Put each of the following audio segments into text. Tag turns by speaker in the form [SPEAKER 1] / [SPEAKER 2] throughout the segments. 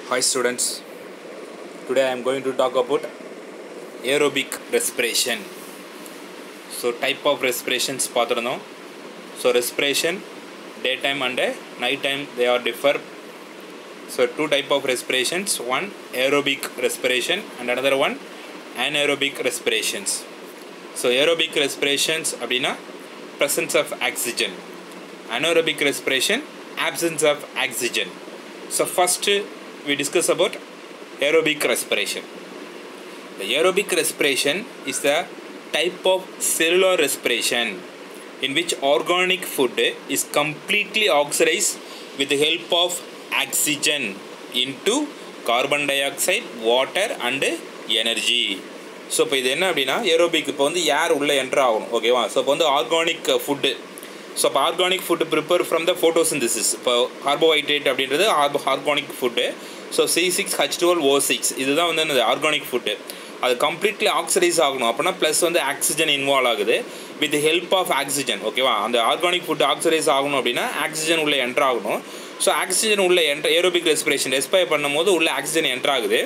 [SPEAKER 1] Hi students, today I am going to talk about aerobic respiration. So type of respirations பாத்துறோம். So respiration daytime and nighttime they are differ. So two type of respirations, one aerobic respiration and another one anaerobic respirations. So aerobic respirations அப்படினா presence of oxygen. Anaerobic respiration absence of oxygen. So first we discuss about aerobic respiration. The aerobic respiration is the type of cellular respiration in which organic food is completely oxidized with the help of oxygen into carbon dioxide, water and energy. So இப்போ இது என்ன அப்படின்னா aerobic இப்போ வந்து ஏர் உள்ளே enter ஆகணும் ஓகேவா. So இப்போ வந்து ஆர்கானிக் ஃபுட்டு. ஸோ இப்போ organic food prepare from the photosynthesis. இப்போ கார்போஹைட்ரேட் அப்படின்றது ஆர்கானிக் ஃபுட்டு. ஸோ C6H12O6 இதுதான் வந்து அந்த ஆர்கானிக் ஃபுட்டு. அது கம்ப்ளீட்லி ஆக்சிடைஸ் ஆகணும் அப்படின்னா ப்ளஸ் வந்து ஆக்சிஜன் இன்வால்வ் ஆகுது வித் ஹெல்ப் ஆஃப் ஆக்சிஜன் ஓகேவா. அந்த ஆர்கானிக் ஃபுட்டு ஆக்சிடைஸ் ஆகணும் அப்படின்னா ஆக்சிஜன் உள்ளே என்ட்ரு ஆகணும். ஸோ ஆக்சிஜன் உள்ளே ஏரோபிக் ரெஸ்பிரேஷன் ரெஸ்பயர் பண்ணும்போது உள்ளே ஆக்சிஜன் என்ட்ரு ஆகுது.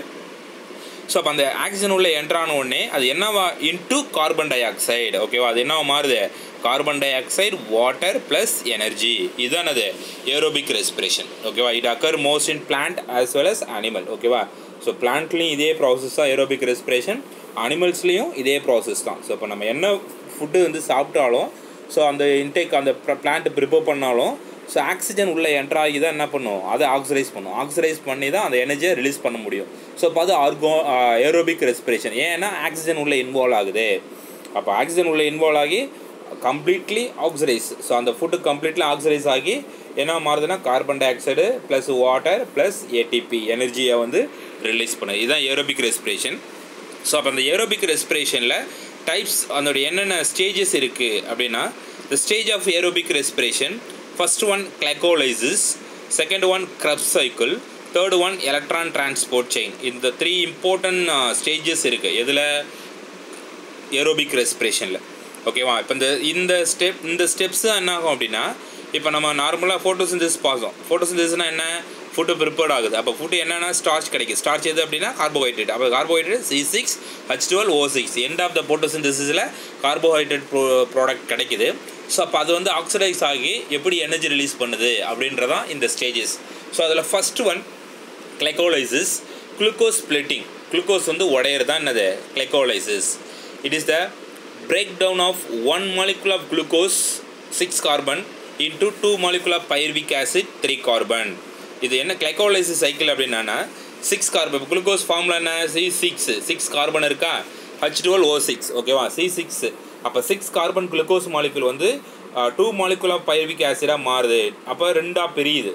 [SPEAKER 1] ஸோ அப்போ அந்த ஆக்சிஜன் உள்ளே என்ட்ரான உடனே அது என்னவா இன்டூ கார்பன் டை ஆக்சைடு ஓகேவா. அது என்னவா மாறுது carbon dioxide water plus energy. இதுதான் அது ஏரோபிக் ரெஸ்பிரேஷன் ஓகேவா. It occur most in plant as well as animal ஓகேவா. ஸோ பிளான்ட்லேயும் இதே ப்ராசஸ் தான் ஏரோபிக் ரெஸ்பிரேஷன், அனிமல்ஸ்லேயும் இதே ப்ராசஸ் தான். ஸோ இப்போ நம்ம என்ன ஃபுட்டு வந்து சாப்பிட்டாலும் ஸோ அந்த இன்டேக் அந்த பிளான்ட் ப்ரிப்பேர் பண்ணாலும் ஸோ ஆக்சிஜன் உள்ளே என்ட்ராகி தான் என்ன பண்ணும் அதை ஆக்சிடைஸ் பண்ணும். ஆக்சிடைஸ் பண்ணி தான் அந்த எனர்ஜியை ரிலீஸ் பண்ண முடியும். ஸோ இப்போ அது ஏரோபிக் ரெஸ்பிரேஷன். ஏன்னா ஆக்சிஜன் உள்ளே இன்வால்வ் ஆகுது. அப்போ ஆக்சிஜன் உள்ளே இன்வால்வ் ஆகி கம்ப்ளீட்லி ஆக்சிடைஸ். ஸோ அந்த ஃபுட்டு கம்ப்ளீட்லி ஆக்சிடைஸ் ஆகி என்ன மாறுதுன்னா carbon dioxide plus water plus ATP எனர்ஜியை வந்து ரிலீஸ் பண்ணுது. இதுதான் ஏரோபிக் ரெஸ்பிரேஷன். ஸோ அப்போ அந்த ஏரோபிக் ரெஸ்பிரேஷனில் டைப்ஸ் அதோடைய என்னென்ன ஸ்டேஜஸ் இருக்குது அப்படின்னா the stage of aerobic respiration first one glycolysis, second one Krebs cycle, third one electron transport chain. இந்த த்ரீ இம்பார்ட்டன்ட் ஸ்டேஜஸ் இருக்குது எதில் ஏரோபிக் ரெஸ்பிரேஷனில் ஓகேவா. இப்போ இந்த ஸ்டெப்ஸ் என்ன ஆகும் அப்படின்னா இப்போ நம்ம நார்மலாக ஃபோட்டோசிந்தசிஸ் பார்த்தோம். ஃபோட்டோசிந்தசிஸ்னால் என்ன ஃபுட்டு ப்ரிப்பேர்ட் ஆகுது. அப்போ ஃபுட்டு என்னென்னா ஸ்டார்ச் கிடைக்கும். ஸ்டார்ச் எது அப்படின்னா கார்போஹைட்ரேட். அப்போ carbohydrate C6H12O6 end of the ஃபோட்டோசிந்தசிஸில் கார்போஹைட்ரேட் ப்ராடக்ட் கிடைக்குது. ஸோ அப்போ அது வந்து ஆக்சிடைஸ் ஆகி எப்படி எனர்ஜி ரிலீஸ் பண்ணுது அப்படின்றதான் இந்த ஸ்டேஜஸ். ஸோ அதில் first one glycolysis, glucose splitting. Glucose வந்து உடையிறது தான் என்னது glycolysis. It is the break down of 1 molecule of glucose 6 carbon into 2 molecule of pyruvic acid 3 carbon. இது என்ன கிளைகோலைசிஸ் சைக்கிள் அப்படின்னா 6 கார்பன். குளுக்கோஸ் ஃபார்முலா என்ன C6 கார்பன் இருக்கா H12O6 ஓகேவா C6. அப்போ 6 கார்பன் குளுக்கோஸ் மாலிகுல் வந்து 2 molecule of pyruvic ஆசிடாக மாறுது. அப்போ ரெண்டாக பிரியுது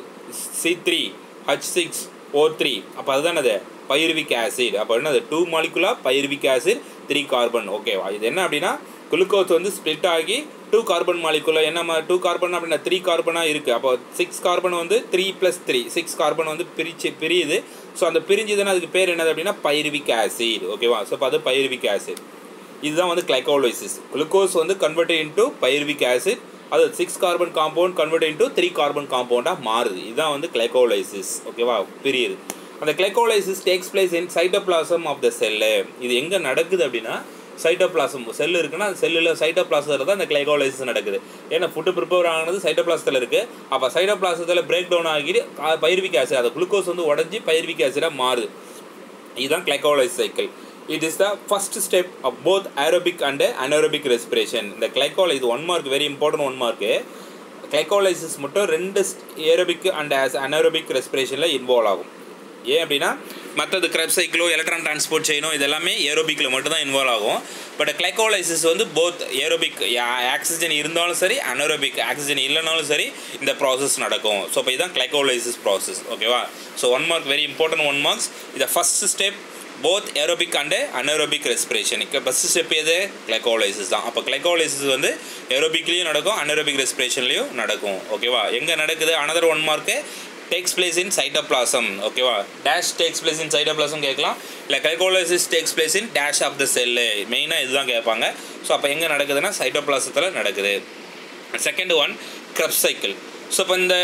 [SPEAKER 1] C3H6O3. அப்போ அதுதான் அது பைருவிக் ஆசிட். அப்போ என்னது 2 molecule of pyruvic acid 3 carbon ஓகேவா. இது என்ன அப்படின்னா குளுக்கோஸ் வந்து ஸ்ப்ளிட் ஆகி 2 கார்பன் மாலிகுல என்ன 2 கார்பன் அப்படின்னா 3 கார்பனாக இருக்குது. அப்போ 6 கார்பன் வந்து 3 + 3 6 கார்பன் வந்து பிரியுது. ஸோ அந்த பிரிஞ்சுதுன்னா அதுக்கு பேர் என்னது அப்படின்னா பைருவிக் ஆசிட் ஓகேவா. ஸோ இப்போ அது பைருவிக் ஆசிட். இதுதான் வந்து கிளைகோலைசிஸ். குளுக்கோஸ் வந்து கன்வெர்டட் இன்டூ பைருவிக் ஆசிட். அது 6 carbon compound convert into 3 carbon காம்பவுண்டாக மாறுது. இதுதான் வந்து கிளைகோலைசிஸ் ஓகேவா பிரியுது. அந்த glycolysis takes place in cytoplasm of the cell. இது எங்கே நடக்குது அப்படின்னா சைட்டோபிளாசம் செல் இருக்குன்னா அந்த செல்லில் சைட்டோபிளாசத்தில் தான் இந்த கிளைகோலைசிஸ் நடக்குது. ஏன்னா ஃபுட்டு ப்ரிப்பேர் ஆனது சைட்டோபிளாசத்தில் இருக்குது. அப்போ சைட்டோபிளாசத்தில் பிரேக் டவுன் ஆகி பைருவிக் ஆசிட் அந்த குளுக்கோஸ் வந்து உடஞ்சி பைருவிக் ஆசிடாக மாறுது. இதுதான் glycolysis cycle. It is the first step of both aerobic and anaerobic respiration. இந்த இது 1 mark very important 1 mark. Glycolysis மட்டும் 2 ஏரோபிக் அண்ட் அனேரோபிக் ரெஸ்பிரேஷனில் இன்வால்வ் ஆகும். ஏன் அப்படின்னா மற்றது Krebs cycle எலக்ட்ரான் டிரான்ஸ்போர்ட் செயினோ இதெல்லாமே ஏரோபிக்கில் மட்டும்தான் இன்வால்வ் ஆகும். பட் கிளைகோலைசிஸ் வந்து போத் ஏரோபிக் ஆக்சிஜன் இருந்தாலும் சரி அனேரோபிக் ஆக்சிஜன் இல்லைனாலும் சரி இந்த ப்ராசஸ் நடக்கும். ஸோ இப்போ இதுதான் கிளைகோலைசிஸ் ப்ராசஸ் ஓகேவா. So 1 mark very important 1 marks. இது first step both aerobic and anaerobic respiration. First step எது கிளைகோலைசிஸ் தான். அப்போ கிளைகோலைசிஸ் வந்து ஏரோபிக்லேயும் நடக்கும் அனேரோபிக் ரெஸ்பிரேஷன்லேயும் நடக்கும் ஓகேவா. எங்கே நடக்குது another 1 mark takes place in cytoplasm ஓகேவா. Dash takes place in cytoplasm கேட்கலாம். இல்லை glycolysis takes place in dash of the cell மெயினாக இதுதான் கேட்பாங்க. ஸோ அப்போ எங்கே நடக்குதுன்னா சைட்டோபிளாசத்தில் நடக்குது. Second one Krebs cycle. So இப்போ இந்த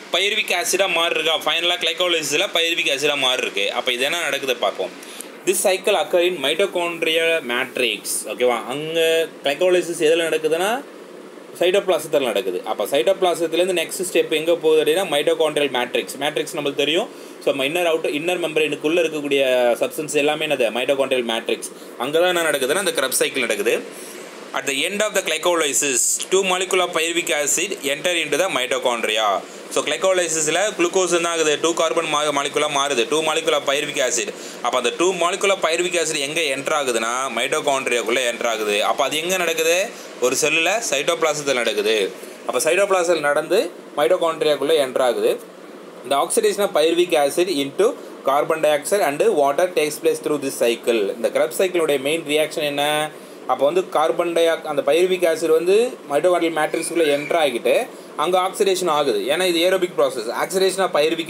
[SPEAKER 1] பைருவிக் ஆசிடாக மாறிருக்கா, ஃபைனலாக கிளைகோலைசிஸில் பைருவிக் ஆசிடாக மாறிருக்கு. அப்போ இது என்ன நடக்குது பார்ப்போம். This cycle occur in mitochondrial matrix. ஓகேவா, அங்கே கிளைகோலைசிஸ் எதில் நடக்குதுன்னா சைட்டோபிளாசத்தில் நடக்குது. அப்போ சைட்டோபிளாசத்துலேருந்து நெக்ஸ்ட் ஸ்டெப் எங்கே போகுது அப்படின்னா மைட்டோகாண்ட்ரியல் மேட்ரிக்ஸ் நம்மளுக்கு தெரியும். ஸோ இன்னர் மெம்பரேனுக்குள்ளே இருக்கக்கூடிய சப்ஸ்டன்ஸ் எல்லாமே என்னது மைட்டோகாண்ட்ரியல் மேட்ரிக்ஸ். அங்கே தான் என்ன நடக்குதுன்னா அந்த கிரப் சைக்கிள் நடக்குது. At the end of the glycolysis, 2 molecules of pyruvic acid enter into the mitochondria. So glycolysis la glucose என்ன ஆகுது 2 கார்பன் மாலிகுலா மாறுது 2 molecules of pyruvic acid. அப்போ அந்த 2 molecules of pyruvic acid எங்கே என்டர் ஆகுதுன்னா மைட்டோகாண்ட்ரியாக்குள்ளே என்டர் ஆகுது. அப்போ அது எங்கே நடக்குது, ஒரு செல்லில் சைட்டோபிளாசத்தில் நடக்குது. அப்போ சைட்டோபிளாசத்தில் நடந்து மைட்டோகாண்ட்ரியாக்குள்ளே என்டர் ஆகுது. The oxidation of pyruvic acid into carbon dioxide and water takes place through this cycle. இந்த Krebs cycle உடைய மெயின் ரியாக்ஷன் என்ன, அப்போ வந்து அந்த பைருவிக் ஆசிட் வந்து மைட்டோகாண்ட்ரியல் மேட்ரிக்ஸ்குள்ளே என்டர் ஆகிட்டு அங்கே ஆக்சிடேஷன் ஆகுது. ஏன்னா இது aerobic process. Oxidation of pyruvic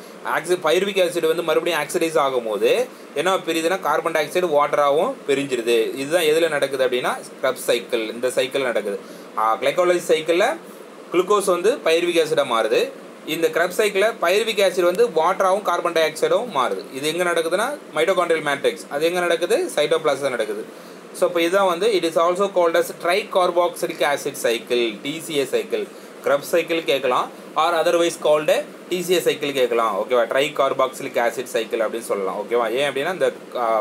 [SPEAKER 1] acid வந்து மறுபடியும் ஆக்சிடைஸ் ஆகும்போது என்ன பிரியுதுன்னா கார்பன் டை ஆக்சைடு வாட்டராகவும் பிரிஞ்சிருது. இதுதான் எதில் நடக்குது அப்படின்னா கிரப்ஸ் சைக்கிள், இந்த சைக்கிள் நடக்குது. கிளைகோலைசிஸ் சைக்கிளில் குளுக்கோஸ் வந்து பைருவிக் ஆசிடாக மாறுது. இந்த கிரப் சைக்கிளில் பைருவிக் ஆசிட் வந்து வாட்டராகவும் கார்பன் டை ஆக்சைடும் மாறுது. இது எங்கே நடக்குதுன்னா மைட்டோகாண்ட்ரியல் மேட்ரிக்ஸ். அது எங்கே நடக்குது, சைட்டோபிளாசம் நடக்குது. ஸோ இப்போ இதுதான் வந்து it is also called as tricarboxylic acid cycle, TCA cycle. Krebs cycle கேட்கலாம், or otherwise called TCA cycle கேட்கலாம். ஓகேவா, ட்ரைகார்பாக்சிலிக் ஆசிட் சைக்கிள் அப்படின்னு சொல்லலாம். ஓகேவா, ஏன் அப்படின்னா இந்த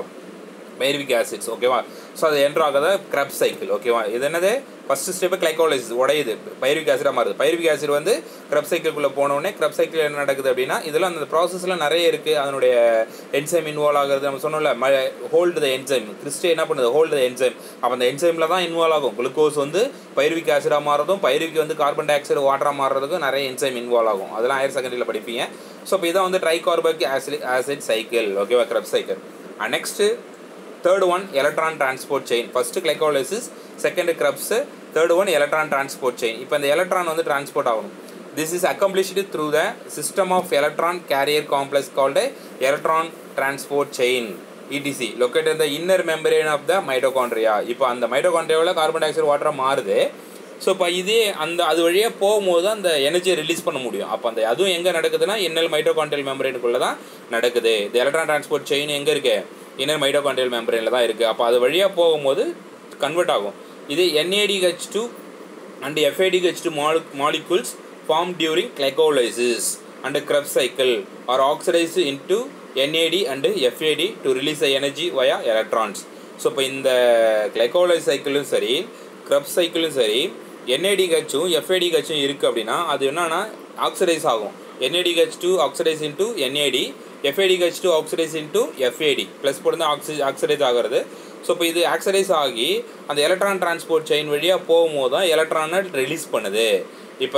[SPEAKER 1] பைருவிக் ஆசிட்ஸ். ஓகேவா, ஸோ அது என்ட்ரு ஆகாத கிரப் சைக்கிள். ஓகேவா, இது என்னது ஃபஸ்ட்டு ஸ்டெப்பு கிளைகோலைசிஸ் உடையுது, பைருவிக் ஆசிடாக மாறுது. பைருவிக் ஆசிட் வந்து கிரப் சைக்கிள்குள்ளே போனோடனே கிரப் சைக்கிள் என்ன நடக்குது அப்படின்னா இதெல்லாம் அந்த ப்ராசஸ்லாம் நிறைய இருக்குது. அதனுடைய என்சைம் இன்வால்வ் ஆகுறது நம்ம சொன்னோம்ல, ஹோல்டு த என்சைம். கிறிஸ்டே என்ன பண்ணுது, ஹோல்டு த என்சைம். அப்போ அந்த என்சைமில் தான் இன்வால்வ் ஆகும். குளுக்கோஸ் வந்து பைருவிக் ஆசிடாக மாறதும் பைருவிக் வந்து கார்பன் டை ஆக்சைடு வாட்டராக மாறுறதுக்கும் நிறைய என்சைம் இன்வால்வ் ஆகும். அதெல்லாம் ஹையர் செகண்டரியில் படிப்பீங்க. ஸோ இப்போ இதான் வந்து ட்ரைகார்பாக்சிலிக் ஆசிட் சைக்கிள். ஓகேவா, Krebs cycle. Next third one electron transport chain. First glycolysis, second Krebs, third one electron transport chain. இப்போ இந்த electron வந்து transport ஆகணும். This is accomplished through the system of electron carrier complex called electron transport chain, ETC, located in the inner membrane of the mitochondria. இப்போ அந்த மைட்டோகாண்ட்ரியாவில் carbon dioxide வாட்டராக மாறுது. So இப்போ இதே அது வழியாக போகும்போது அந்த எனர்ஜியை ரிலீஸ் பண்ண முடியும். அப்போ அந்த அதுவும் எங்கே நடக்குதுன்னா இன்னர் மைட்டோகாண்ட்ரியல் மெம்பரேனுக்குள்ளே தான் நடக்குது. இந்த எலக்ட்ரான் டிரான்ஸ்போர்ட் செயின் எங்கே இருக்குது, இன்னர் மைட்டோகாண்ட்ரியல் மெம்பரேனில் தான் இருக்குது. அப்போ அது வழியாக போகும்போது கன்வெர்ட் ஆகும். இது NADH2 and FADH2 molecules formed during glycolysis and Krebs cycle are oxidized into NAD and FAD to release the energy via electrons. So இப்போ இந்த glycolysis சைக்கிளும் சரி Krebs சைக்கிளும் சரி NADH2 FADH2 இருக்குது அப்படின்னா அது என்னன்னா ஆக்சிடைஸ் ஆகும். NADH2 oxidise into NAD, FADH2 oxidise into FAD plus போட்டு ஆக்சிடைஸ் ஆகிறது. ஸோ இப்போ இது ஆக்சிடைஸ் ஆகி அந்த எலக்ட்ரான் டிரான்ஸ்போர்ட் செயின் வழியாக போகும்போது தான் எலக்ட்ரானை ரிலீஸ் பண்ணுது. இப்போ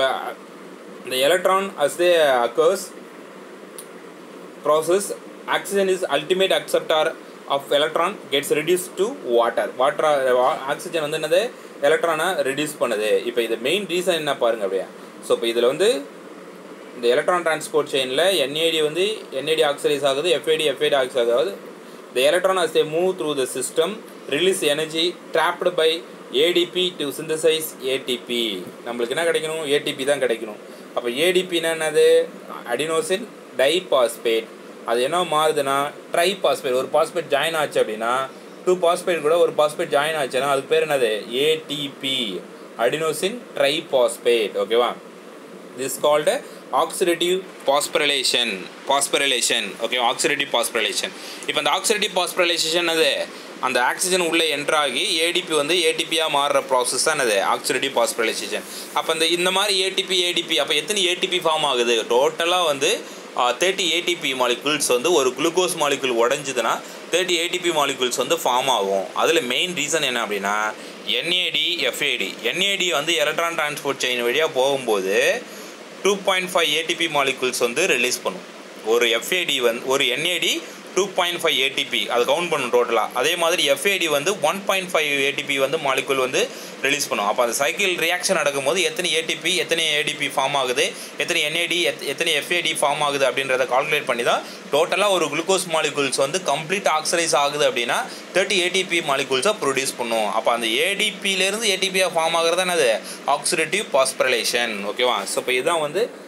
[SPEAKER 1] இந்த electron as they occurs process, oxygen is ultimate acceptor of electron gets reduce to water. ஆக்சிஜன் வந்து என்னது எலக்ட்ரானை ரெடியூஸ் பண்ணுது. இப்போ இது மெயின் ரீசன் என்ன பாருங்கள் அப்படியே. ஸோ இப்போ இதில் வந்து இந்த எலக்ட்ரான் டிரான்ஸ்போர்ட் செயினில் NAD வந்து NAD ஆக்சிடைஸ் ஆகுது, FAD ஆக்சிடைஸ் ஆகுது. The electron as they move through the system release energy trapped by ADP to synthesize ATP. நம்மளுக்கு என்ன கிடைக்கணும், ATP தான் கிடைக்கணும். அப்போ ADPனா என்னது, அடினோசின் டைபாஸ்பேட். அது என்ன மாறுதுன்னா ட்ரைபாஸ்பேட். ஒரு பாஸ்பேட் ஜாயின் ஆச்சு அப்படின்னா 2 பாஸ்பேட் கூட ஒரு பாஸ்பேட் ஜாயின் ஆச்சுன்னா அதுக்கு பேர் என்னது ATP, அடினோசின் ட்ரைபாஸ்பேட். ஓகேவா, this called oxidative phosphorylation. Okay, oxidative phosphorylation. இப்போ அந்த oxidative phosphorylation அது அந்த ஆக்சிஜன் உள்ளே என்ட்ரு ஆகி ADP வந்து ATPயாக மாறுற ப்ராசஸ் தான் அது ஆக்சிடேட்டிவ் பாஸ்பரலைசேஷன். அப்போ இந்த மாதிரி ATP அப்போ எத்தனை ATP ஃபார்ம் ஆகுது, டோட்டலாக வந்து 30 ATP மாலிகுல்ஸ் வந்து ஒரு குளுக்கோஸ் மாலிகுல் உடஞ்சிதுன்னா 30 ATP மாலிகுல்ஸ் வந்து ஃபார்ம் ஆகும். அதில் மெயின் ரீசன் என்ன அப்படின்னா NAD FAD. NAD வந்து எலக்ட்ரான் டிரான்ஸ்போர்ட் செயின் வழியாக போகும்போது 2.5 ATP மாலிகுல்ஸ் வந்து ரிலீஸ் பண்ணும். ஒரு FAD வந்து ஒரு NAD 2.5 ATP அது கவுண்ட் பண்ணும் டோட்டலாக. அதே மாதிரி FAD வந்து 1.5 ATP வந்து மாலிகுல் வந்து ரிலீஸ் பண்ணும். அப்போ அந்த சைக்கிள் ரியாக்ஷன் நடக்கும்போது எத்தனை ATP எத்தனை ADP ஃபார்ம் ஆகுது, எத்தனை NAD எத்தனை FAD ஃபார்ம் ஆகுது அப்படின்றத கால்குலேட் பண்ணி தான் டோட்டலாக ஒரு குளுக்கோஸ் மாலிகுல்ஸ் வந்து கம்ப்ளீட் ஆக்சிடைஸ் ஆகுது அப்படின்னா 30 ATP மாலிகுல்ஸாக ப்ரொடியூஸ் பண்ணும். அப்போ அந்த ADPலேருந்து ATPயாக ஃபார்ம் ஆகிறது என்னது ஆக்சிடேட்டிவ் பாஸ்பரலைசேஷன். ஓகேவா, ஸோ இப்போ இதுதான் வந்து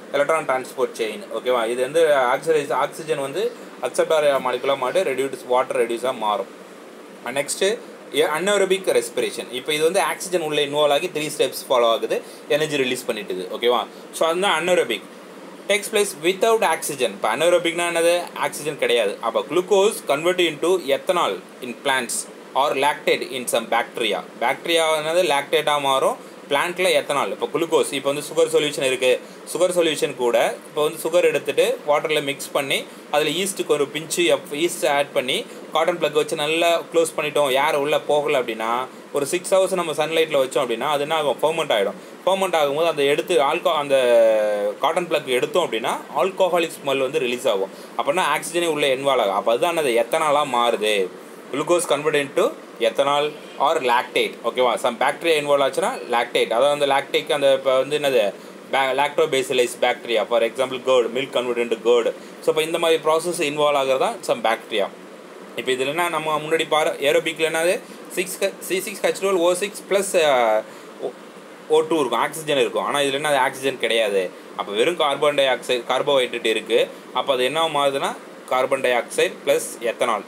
[SPEAKER 1] எலக்ட்ரான் டிரான்ஸ்போர்ட் செயின் ஓகேவா. இது வந்து ஆக்சிஜன் வந்து அக்செப்டார் மாலிகுலாக மாட்டு ரெடியூஸ் வாட்டர் ரெடியூஸாக மாறும். Next anaerobic respiration. இப்போ இது வந்து ஆக்சிஜன் உள்ளே இன்வால்வ் ஆகி 3 ஸ்டெப்ஸ் ஃபாலோ ஆகுது, எனர்ஜி ரிலீஸ் பண்ணிட்டுது ஓகேவா. ஸோ அதுதான் anaerobic takes place without oxygen. இப்போ அன்ஏரோபிக்னா என்னது, ஆக்சிஜன் கிடையாது. அப்போ glucose convert into ethanol in plants or lactate in some bacteria. பாக்டீரியானது லாக்டேட்டாக மாறும், பிளான்ட்டில் எத்தனால். இப்போ குளுக்கோஸ் இப்போ வந்து சுகர் சொல்யூஷன் இருக்குது, சுகர் சொல்யூஷன் கூட இப்போ வந்து சுகர் எடுத்துகிட்டு வாட்டரில் மிக்ஸ் பண்ணி அதில் ஈஸ்ட்டுக்கு ஒரு பிஞ்சு ஈஸ்ட் ஆட் பண்ணி காட்டன் ப்ளக் வச்சு நல்லா க்ளோஸ் பண்ணிட்டோம், யார் உள்ளே போகலை அப்படின்னா ஒரு 6 hours நம்ம சன்லைட்டில் வச்சோம் அப்படின்னா அது என்ன ஆகும், ஃபர்மெண்ட் ஆகிடும். ஃபர்மெண்ட் ஆகும்போது அந்த எடுத்து அந்த காட்டன் ப்ளக் எடுத்தோம் அப்படின்னா ஆல்கோஹாலிக் ஸ்மெல் வந்து ரிலீஸ் ஆகும். அப்படின்னா ஆக்சிஜனே உள்ளே இன்வால்வ் ஆகும். அப்போ அதுதான் அது எத்தனாலாக மாறுது. Glucose convert into ethanol or lactate ஓகேவா. சம் பாக்டீரியா இன்வால்வ் ஆச்சுன்னா லாக்டேட், அதாவது அந்த லாக்டேக் அந்த இப்போ வந்து என்னது lactobacillus bacteria, for example curd, milk convert into curd. So இப்போ இந்த மாதிரி ப்ராசஸ் இன்வால்வ் ஆகிறதா சம் பாக்டீரியா. இப்போ இதில் என்ன நம்ம முன்னாடி ஏரோபிக்கில் என்னது C6H12O6 ப்ளஸ் O2 இருக்கும், ஆக்சிஜன் இருக்கும். ஆனால் இதில் என்ன, அது ஆக்சிஜன் கிடையாது. அப்போ வெறும் கார்பன் டை ஆக்சைடு கார்போஹைட்ரேட் இருக்குது. அப்போ அது என்ன மாறுதுன்னா carbon dioxide plus ethanol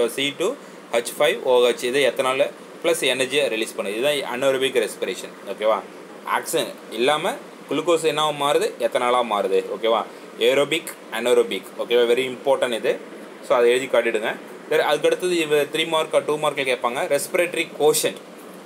[SPEAKER 1] C2H5OH இது எத்தனால் ப்ளஸ் எனர்ஜியை ரிலீஸ் பண்ணுது. இதுதான் அன்ஏரோபிக் ரெஸ்பிரேஷன் ஓகேவா. ஆக்சிஜன் இல்லாமல் குளுக்கோஸ் என்ன மாறுது, எத்தனாலாக மாறுது ஓகேவா. ஏரோபிக் அன்ஏரோபிக் ஓகேவா, வெரி இம்பார்ட்டன்ட் இது. ஸோ அதை எழுதி காட்டிடுங்க. அதுக்கடுத்தது 3 மார்க் 2 மார்க்கில் கேட்பாங்க ரெஸ்பிரேட்டரி கோஷன்ட்.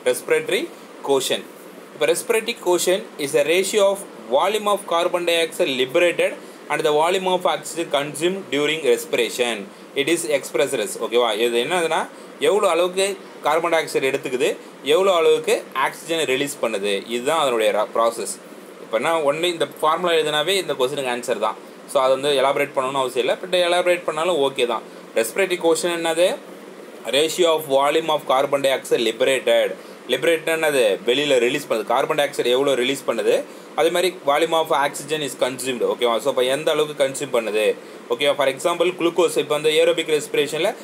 [SPEAKER 1] இப்போ respiratory quotient is a ratio of volume of carbon dioxide liberated and the volume of oxygen consumed during respiration. It is expressed as ஓகேவா. இது என்னதுன்னா எவ்வளோ அளவுக்கு கார்பன் டை ஆக்சைடு எடுத்துக்குது, எவ்வளோ அளவுக்கு ஆக்சிஜனை ரிலீஸ் பண்ணுது, இதுதான் அதனுடைய ப்ராசஸ். இப்போனா ஒன்லி இந்த ஃபார்முலா எழுதினாவே இந்த கொஸ்டினுக்கு ஆன்சர் தான். ஸோ அதை வந்து எலாபரேட் பண்ணணும்னு அவசியம் இல்லை, பட் எலாபரேட் பண்ணாலும் ஓகே தான். ரெஸ்பிரேட்டரி கோஷன் என்னது, ratio of volume of carbon dioxide லிபரேட்டட்னது வெளியில் ரிலீஸ் பண்ணுது, கார்பன் டை ஆக்சைடு எவ்வளோ ரிலீஸ் பண்ணுது, அதே மாதிரி volume of oxygen is consumed ஓகேவா. ஸோ இப்போ எந்த அளவுக்கு கன்சியூம் பண்ணுது ஓகேவா. ஃபார் எக்ஸாம்பிள் குளுக்கோஸ் இப்போ வந்து ஏரோபிக் ரெஸ்பிரேஷனில்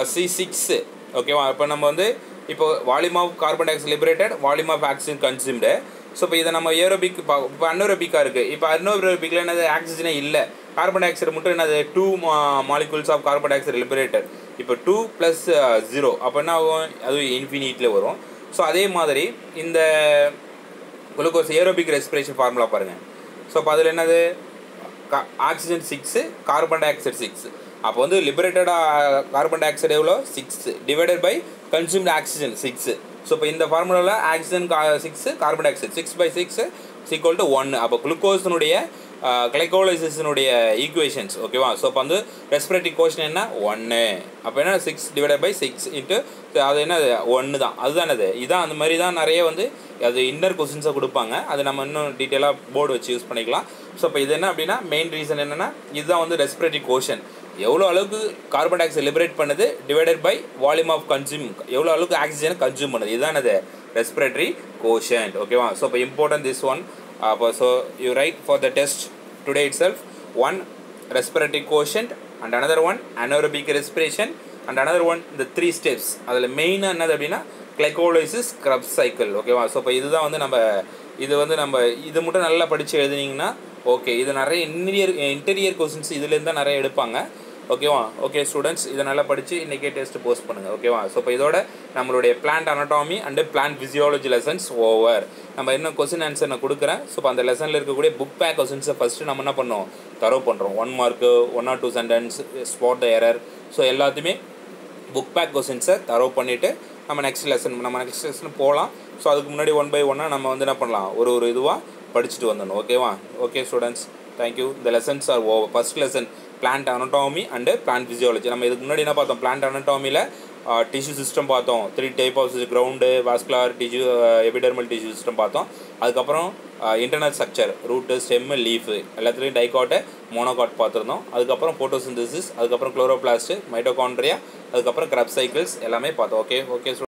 [SPEAKER 1] C6 ஓகேவா. இப்போ நம்ம வந்து இப்போ volume of carbon dioxide liberated, volume of oxygen consumed. So இப்போ இதை நம்ம ஏரோபிக் இப்போ அன்ஏரோபிக்காக இருக்குது. இப்போ அன்ஏரோபிக்கில் என்னது, ஆக்சிஜனே இல்லை, கார்பன் டை ஆக்சைடு மட்டும் என்னது 2 molecules of carbon dioxide liberated. இப்போ 2 + 0 அப்போ என்ன ஆகும், அது இன்ஃபினிட்டில் வரும். ஸோ அதே மாதிரி இந்த குளுக்கோஸ் ஏரோபிக் ரெஸ்பிரேஷன் ஃபார்முலா பாருங்கள். ஸோ அப்போ அதில் என்னது, ஆக்சிஜன் 6, கார்பன் டை ஆக்சைடு 6. அப்போ வந்து லிபரேட்டடாக கார்பன் டை ஆக்சைடு எவ்வளோ 6 divided by consumed oxygen 6. So இப்போ இந்த ஃபார்முலாவில் ஆக்சிஜன் 6, கார்பன் டை ஆக்சைடு 6/6 = 1. அப்போ குளுக்கோஸினுடைய கிளைகோலைசிஸினுடைய ஈக்குவேஷன்ஸ் ஓகேவா. ஸோ அப்போ வந்து ரெஸ்பிரேட்டரி கோஷன் என்ன 1. அப்போ என்ன 6/6 இன்ட்டு அது என்ன 1 தான். அதுதான் அது இதான் அந்த மாதிரி தான் நிறைய வந்து அது இன்னர் கொஸ்டின்ஸை கொடுப்பாங்க. அது நம்ம இன்னும் டீட்டெயிலாக போர்டு வச்சு யூஸ் பண்ணிக்கலாம். ஸோ இப்போ இது என்ன அப்படின்னா மெயின் ரீசன் என்னென்னா இதுதான் வந்து ரெஸ்பிரேட்டரி கோஷன், எவ்வளோ அளவுக்கு கார்பன் டை ஆக்சைடு லிபரேட் பண்ணுது divided by volume of consume, எவ்வளோ அளவுக்கு ஆக்சிஜனை கன்சியூம் பண்ணுது, இதுதான் அது ரெஸ்பிரேட்டரி கோஷன்ட் ஓகேவா. ஸோ இப்போ important this one. So you write for the test today itself, one respiratory quotient and another one anaerobic respiration and another one the 3 steps. அதில் மெயினாக என்னது அப்படின்னா கிளைகோலைசிஸ் கிரப்ஸ் சைக்கிள் ஓகேவா. ஸோ இப்போ இதுதான் வந்து நம்ம இது மட்டும் நல்லா படித்து எழுதுனீங்கன்னா ஓகே. இது நிறைய இன்டீரியர் கொஸ்டின்ஸ் இதுலேருந்து தான் நிறைய எடுப்பாங்க ஓகேவா. ஓகே ஸ்டூடெண்ட்ஸ், இதை நல்லா படித்து இன்றைக்கே டெஸ்ட்டு போஸ்ட் பண்ணுங்கள் ஓகேவா. ஸோ இப்போ இதோட நம்மளுடைய plant anatomy and plant physiology lessons over. நம்ம இன்னும் கொஸ்டின் ஆன்சர் நான் கொடுக்குறேன். ஸோ இப்போ அந்த லெசனில் இருக்கக்கூடிய புக் பேக் கொஸ்டின்ஸை ஃபஸ்ட்டு நம்ம என்ன பண்ணோம், தரவு பண்ணுறோம். 1 mark 1 or 2 sentence, spot the error. So எல்லாத்தையுமே புக் பேக் கொஸ்டின்ஸை தரவு பண்ணிவிட்டு நம்ம நெக்ஸ்ட் லெசன் போகலாம். ஸோ அதுக்கு முன்னாடி 1 by 1 நம்ம வந்து என்ன பண்ணலாம், ஒரு இதுவாக படிச்சுட்டு வந்துடணும் ஓகேவா. Okay students, thank you. இந்த lessons are over. First lesson plant anatomy and plant physiology. நம்ம இதுக்கு முன்னாடி என்ன பார்த்தோம், பிளான்ட் அனட்டாமியில் டிஷ்யூ சிஸ்டம் பார்த்தோம். 3 type of ground, vascular tissue, epidermal tissue system பார்த்தோம். அதுக்கப்புறம் internal structure, root, stem, leaf எல்லாத்துலேயும் டைகாட்டு, மோனோகாட் பார்த்துருந்தோம். அதுக்கப்புறம் ஃபோட்டோசிந்தசிஸ், அதுக்கப்புறம் குளோரோபிளாஸ்ட்டு, மைட்டோகாண்ட்ரியா, அதுக்கப்புறம் கிரப் சைக்கிள்ஸ் எல்லாமே பார்த்தோம். ஓகே.